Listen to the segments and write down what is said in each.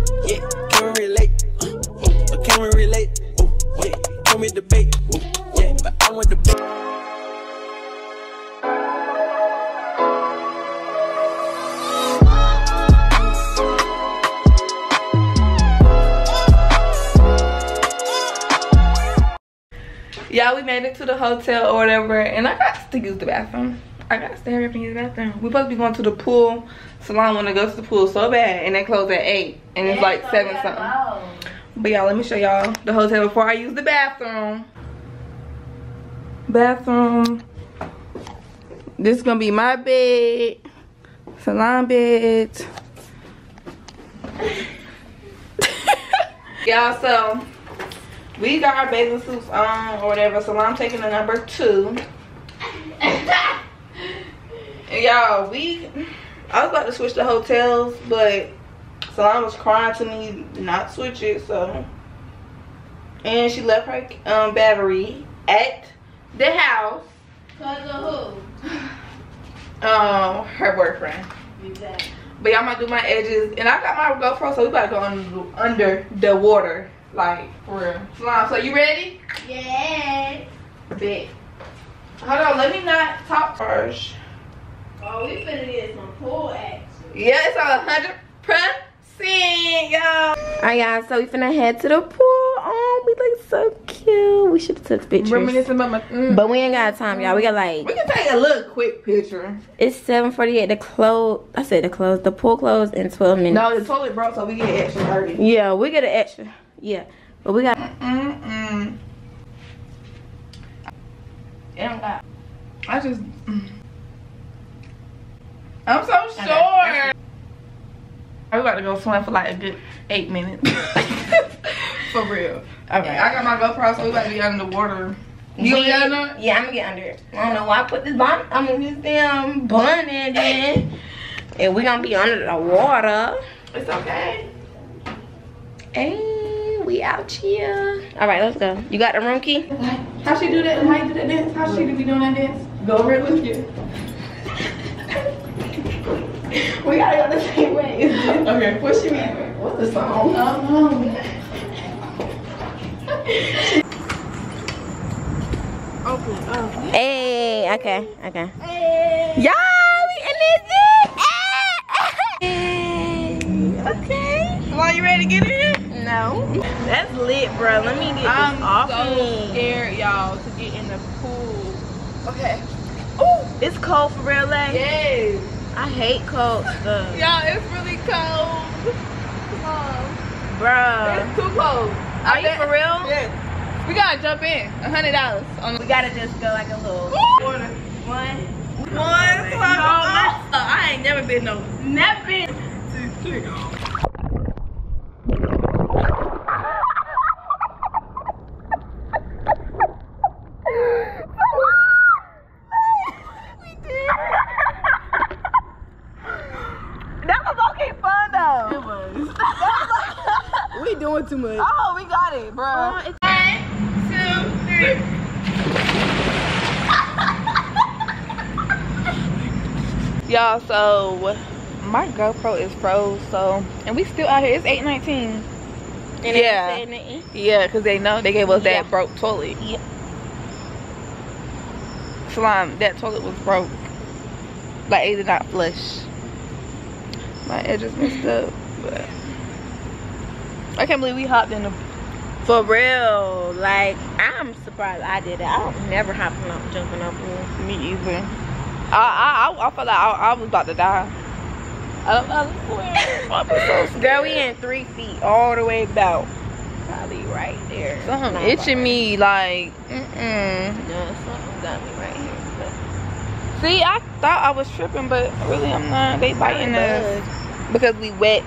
yeah, can we relate? Can we relate? Yeah, can we debate? Yeah, but I want the big. Y'all, we made it to the hotel or whatever, and I got to use the bathroom. I got to hurry up and use the bathroom. We're supposed to be going to the pool. Salon want to go to the pool so bad, and they close at 8, and it's like 7 something. But y'all, let me show y'all the hotel before I use the bathroom. This is gonna be my bed, salon bed. Y'all, so we got our bathing suits on or whatever. So I'm taking the number 2. And y'all, I was about to switch the hotels, but Salon was crying to me not switch it, so. And she left her battery at the house. Cause of who? Her boyfriend. Exactly. But y'all might do my edges, and I got my GoPro, so we about to go under the water, like for real. Salon, so you ready? Yes. Bet. Hold on, let me not talk first. Oh, we finna get some pool action. Yeah, it's 100%, y'all. Alright, y'all, so we finna head to the pool. Oh, we look so cute. We should have took pictures. Reminiscing about my, but we ain't got time, y'all. We got like. We can take a little quick picture. It's 7:48. The pool closed in 12 minutes. No, the toilet broke, so we get extra 30. Yeah, we get an extra. Yeah, but we got. I just. I'm so sure. We about to go swim for like a good 8 minutes. For real. Okay, I got my GoPro, so we about to be under the water. You gonna get under it? Yeah, I'm gonna get under it. I don't know why I put this bun. I mean, this damn bun in there. And we gonna be under the water. It's okay. Hey, we out here. All right, let's go. You got the room key? How she do that? How you do that dance? How she be doing that dance? Go over it with you. We gotta go the same way. Okay. What's she mean? What's the song? Okay. Hey, okay. Hey. Y'all, we in this. Hey. Okay. Are you ready to get in? No. That's lit, bro. Let me get this off I'm me. so scared, y'all, to get in the pool. Okay. Ooh, it's cold for real, like. Yes. I hate cold stuff. Y'all, it's really cold. Come on. Bruh. It's too cold. Are you for real? Yes. We gotta jump in. $100. We gotta just go like a little. One. I ain't never been no. Never been. We doing too much. Oh, we got it, bro. 1, 2, 3. Y'all, so my GoPro is froze, and we still out here. It's 8:19. Yeah, because they know they gave us that broke toilet. Yeah. Slime, that toilet was broke. Like, it did not flush. My edges messed up, but I can't believe we hopped in the. For real, like I'm surprised I did it. I don't never jumping up pool. Me either. I felt like I was about to die. I swear. Girl, we in 3 feet all the way about. Probably right there. Something itching me like. No, something got me right here. But see, I thought I was tripping, but really I'm not. They biting us because we wet.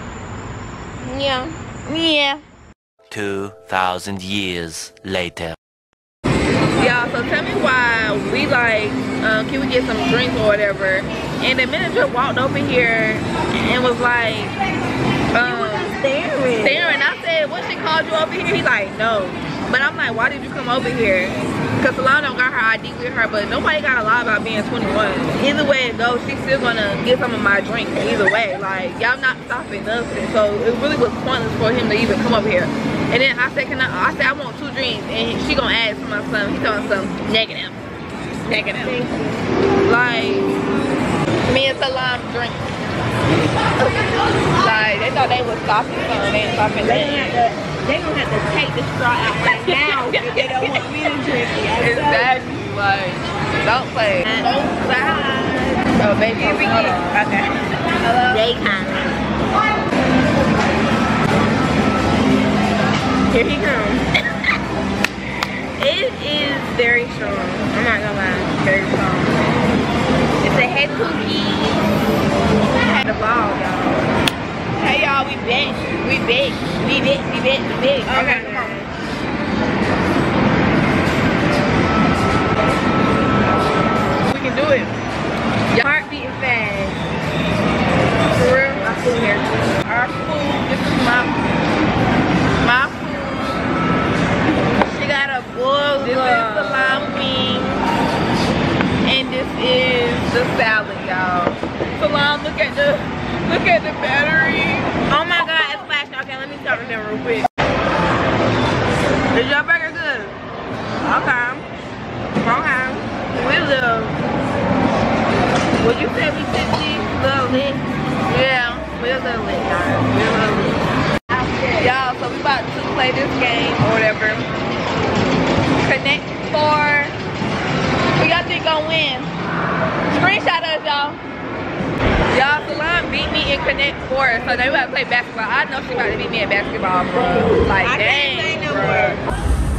Yeah. 2,000 years later. Y'all, so tell me why we like, can we get some drinks or whatever? And the manager walked over here and was like, staring. I said, what, she called you over here? He's like, no. But I'm like, why did you come over here? Because Salon don't got her ID with her, but nobody got a lie about being 21. Either way it goes, she's still gonna get some of my drinks either way. Like, y'all not stopping nothing. So it really was pointless for him to even come over here. And then I said, I said I want 2 drinks, and she gonna add to my son. He telling some negative. Like, me and Salon drink. Like, they thought they was stopping something, they ain't stopping nothing. They gonna have to take the straw out right now if they don't want me to drink it. Exactly, like, don't play. Both sides. Oh, baby, hold on. Okay. Hello? Daytime. Here he comes. It is very strong. I'm not gonna lie, very strong. It's a head cookie. I had a ball, y'all. Hey y'all, we back. Okay, come on. We can do it. Your heart beating fast. For real? My food here. Our food, this is my food. She got a boiled, this is the lime wing. And this is the salad, y'all. Salon, look at the battery. Oh my god, it's flashing. Okay, let me talk to them real quick. Is your burger good? Okay. We live. Would you say we 50? Little lit. Yeah, we're a little lit, guys. We're a little lit. Y'all, so we about to play this game or whatever. Connect 4. Who y'all think gonna win? Screenshot us, y'all. Y'all, Salon beat me in Connect 4, so they about to play basketball. I know she about to beat me in basketball, bro. Like, I dang, can't say no bro. more.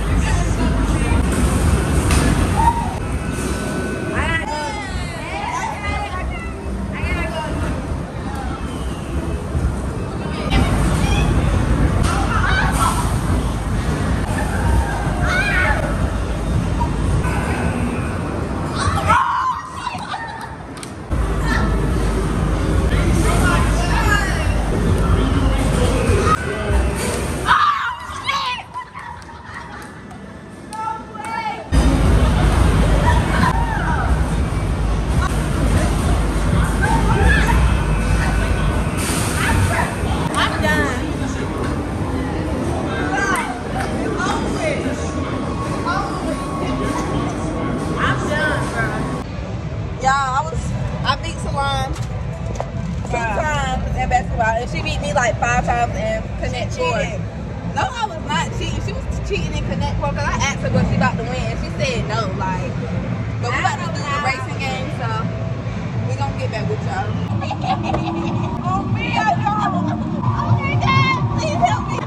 I beat Salon 2 times in basketball, and she beat me like 5 times in Connect 4. No, I was not cheating. She was cheating in Connect 4 because I asked her what she about to win, and she said no. Like, but we about to do the racing game, so we gonna get back with y'all. Oh me, I know. Oh my God, please help me.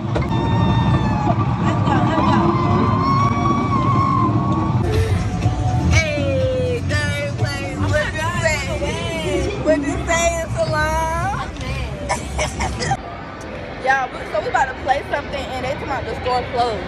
Let's go. Hey, gameplay. What you saying, Salon? Y'all, so we about to play something and they talking about the store closed.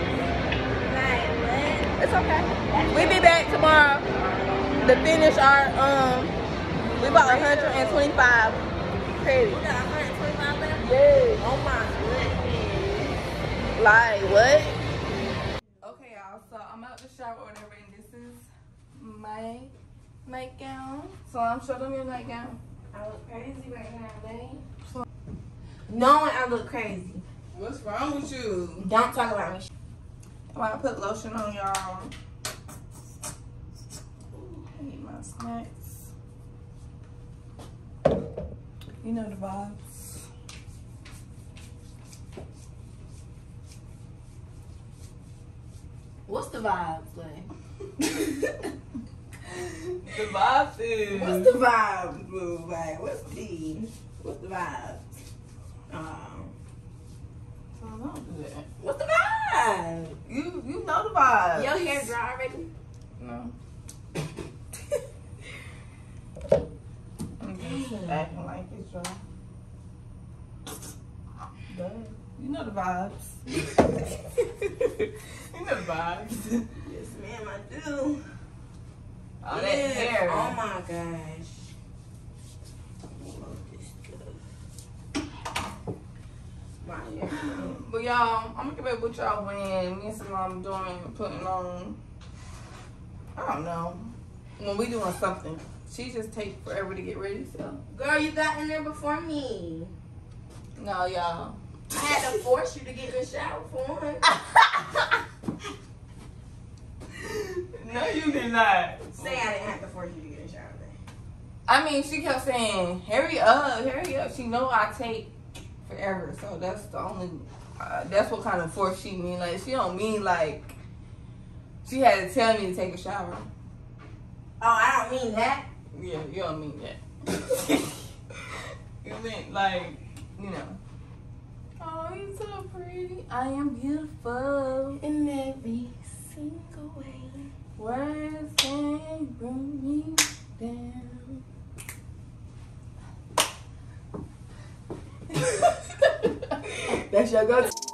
It's okay. We be back tomorrow to finish our we bought 125 credits. We got 125 left? Yeah. Oh my goodness. Like what? Okay, y'all. So I'm out the shop or whatever, and this is my nightgown. So I'm showing them your nightgown. I look crazy right now, babe. Knowing I look crazy. What's wrong with you? Don't talk about me. I want to put lotion on y'all. Eat my snacks. You know the vibes. What's the vibes, like? The vibes is. What's the vibes, boo? Like, what's the vibes? I don't do that. What's the vibe? You know the vibes. Your hair dry already? No. I'm just acting like it's dry. Duh. You know the vibes. You know the vibes. Yes, ma'am, I do. All that hair. Oh my gosh. I love this stuff. My hair. But y'all, I'm gonna get back with y'all when me and Salon doing putting on I don't know. When we doing something, she just take forever to get ready. So, Girl, you got in there before me. no, y'all. I had to force you to get in the shower for one. No, you did not. Say I didn't have to force you to get in the shower then. I mean, she kept saying, hurry up, hurry up. She know I take forever. So that's the only, that's what kind of force she mean. Like, she don't mean like, she had to tell me to take a shower. Oh, I don't mean that. Yeah, you don't mean that. You meant like, you know. Oh, he's so pretty. I am beautiful in every single way. Words can't bring me down. That's your go-to.